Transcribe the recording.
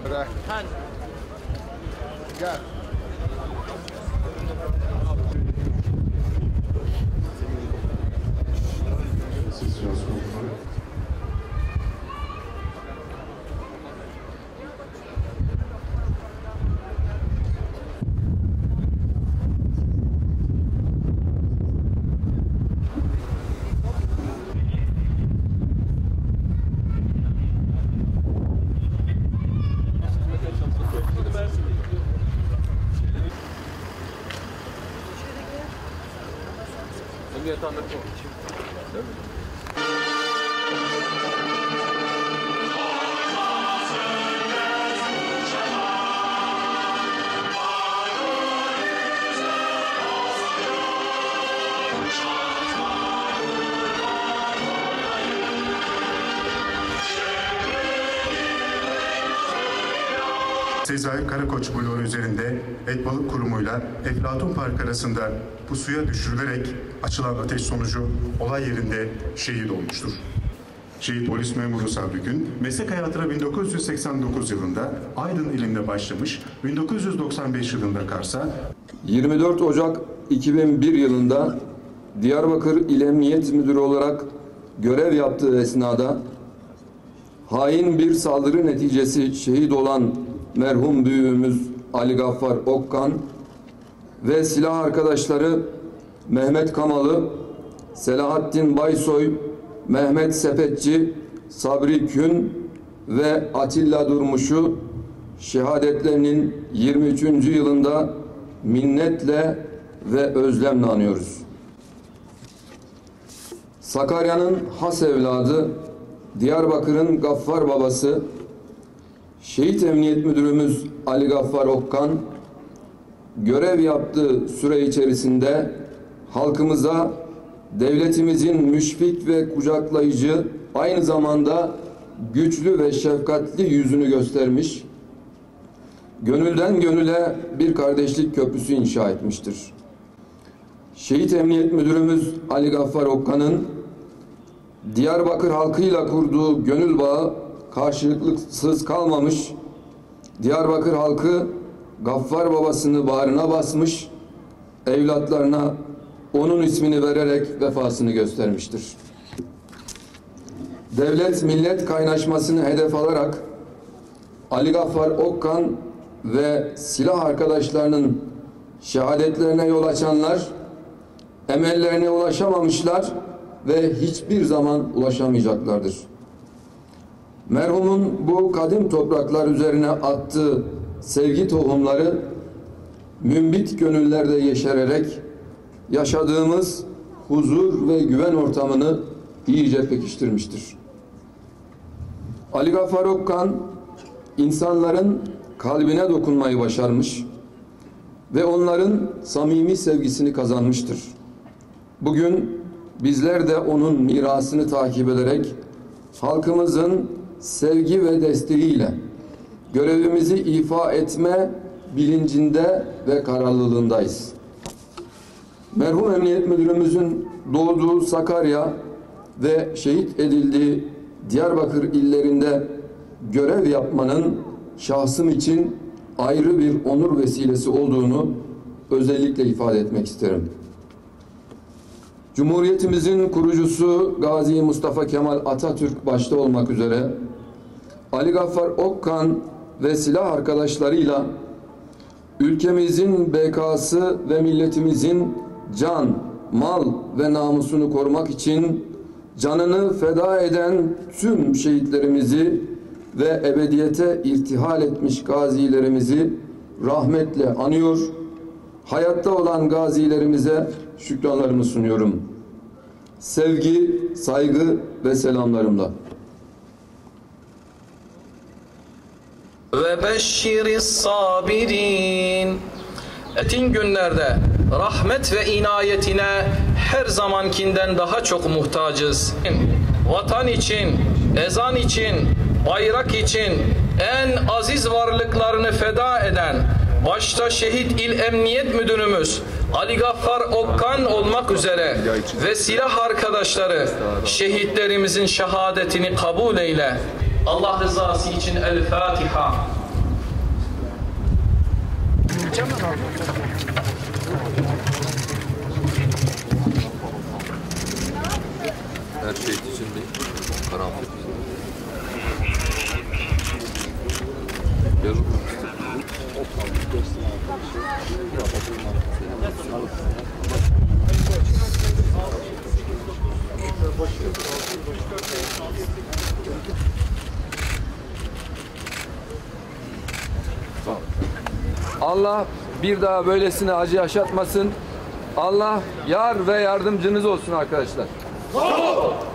Bırak. Gel. Sezai Karakoç bloğu üzerinde Et Balık Kurumu'yla Eflatun Park arasında pusuya düşürülerek açılan ateş sonucu olay yerinde şehit olmuştur. Şehit polis memuru Sabri Gün, meslek hayatına 1989 yılında Aydın ilinde başlamış, 1995 yılında Kars'a, 24 Ocak 2001 yılında Diyarbakır İl Emniyet Müdürü olarak görev yaptığı esnada hain bir saldırı neticesi şehit olan merhum büyüğümüz Ali Gaffar Okkan ve silah arkadaşları Mehmet Kamalı, Selahattin Baysoy, Mehmet Sepetçi, Sabri Kün ve Atilla Durmuş'u şehadetlerinin 23. yılında minnetle ve özlemle anıyoruz. Sakarya'nın has evladı, Diyarbakır'ın Gaffar babası, Şehit Emniyet Müdürümüz Ali Gaffar Okkan, görev yaptığı süre içerisinde halkımıza devletimizin müşfik ve kucaklayıcı, aynı zamanda güçlü ve şefkatli yüzünü göstermiş, gönülden gönüle bir kardeşlik köprüsü inşa etmiştir. Şehit Emniyet Müdürümüz Ali Gaffar Okkan'ın Diyarbakır halkıyla kurduğu gönül bağı karşılıksız kalmamış, Diyarbakır halkı Gaffar babasını bağrına basmış, evlatlarına onun ismini vererek vefasını göstermiştir. Devlet millet kaynaşmasını hedef alarak Ali Gaffar Okkan ve silah arkadaşlarının şehadetlerine yol açanlar emellerine ulaşamamışlar ve hiçbir zaman ulaşamayacaklardır. Merhumun bu kadim topraklar üzerine attığı sevgi tohumları mümbit gönüllerde yeşererek yaşadığımız huzur ve güven ortamını iyice pekiştirmiştir. Ali Gaffar Okkan insanların kalbine dokunmayı başarmış ve onların samimi sevgisini kazanmıştır. Bugün bizler de onun mirasını takip ederek halkımızın sevgi ve desteğiyle görevimizi ifa etme bilincinde ve kararlılığındayız. Merhum Emniyet Müdürümüzün doğduğu Sakarya ve şehit edildiği Diyarbakır illerinde görev yapmanın şahsım için ayrı bir onur vesilesi olduğunu özellikle ifade etmek isterim. Cumhuriyetimizin kurucusu Gazi Mustafa Kemal Atatürk başta olmak üzere Ali Gaffar Okkan ve silah arkadaşlarıyla ülkemizin bekası ve milletimizin can, mal ve namusunu korumak için canını feda eden tüm şehitlerimizi ve ebediyete irtihal etmiş gazilerimizi rahmetle anıyor, hayatta olan gazilerimize şükranlarımı sunuyorum. Sevgi, saygı ve selamlarımla. Ve beşşiris sabirin. Etin günlerde rahmet ve inayetine her zamankinden daha çok muhtacız. Vatan için, ezan için, bayrak için en aziz varlıklarını feda eden başta Şehit İl Emniyet Müdürümüz Ali Gaffar Okkan olmak üzere ve silah arkadaşları şehitlerimizin şehadetini kabul eyle. Allah rızası için El Fatiha. Her şey için bir karanlık. Gel. Allah bir daha böylesine acı yaşatmasın. Allah yar ve yardımcınız olsun arkadaşlar.